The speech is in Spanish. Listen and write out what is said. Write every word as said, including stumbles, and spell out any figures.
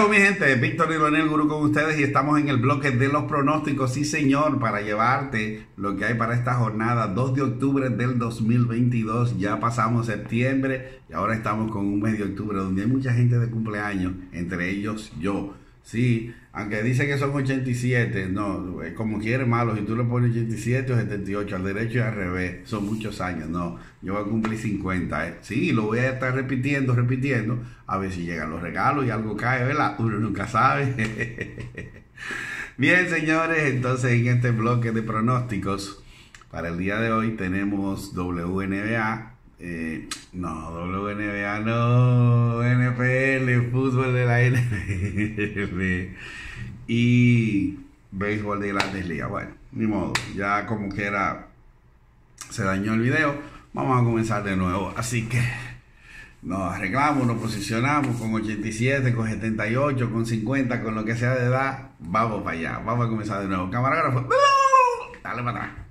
mi gente, Víctor y Leonel Gurú con ustedes y estamos en el bloque de los pronósticos, sí señor, para llevarte lo que hay para esta jornada dos de octubre del dos mil veintidós. Ya pasamos septiembre y ahora estamos con un mes de octubre donde hay mucha gente de cumpleaños, entre ellos yo. Sí, aunque dice que son ochenta y siete, no, como quiere malo, si tú le pones ochenta y siete o setenta y ocho, al derecho y al revés, son muchos años, no, yo voy a cumplir cincuenta, ¿eh? Sí, lo voy a estar repitiendo, repitiendo, a ver si llegan los regalos y algo cae, ¿verdad? Uno nunca sabe. Bien, señores, entonces en este bloque de pronósticos, para el día de hoy tenemos W N B A, Eh, no, W N B A no, N F L, fútbol de la N F L y béisbol de Grandes Ligas. Bueno, ni modo, ya como quiera se dañó el video, vamos a comenzar de nuevo, así que nos arreglamos, nos posicionamos con ochenta y siete, con setenta y ocho, con cincuenta, con lo que sea de edad, vamos para allá, vamos a comenzar de nuevo. Camarógrafo, dale para atrás.